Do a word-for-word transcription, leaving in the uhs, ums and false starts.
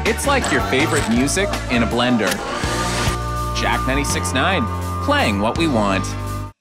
It's like your favorite music in a blender. Jack ninety-six point nine, playing what we want.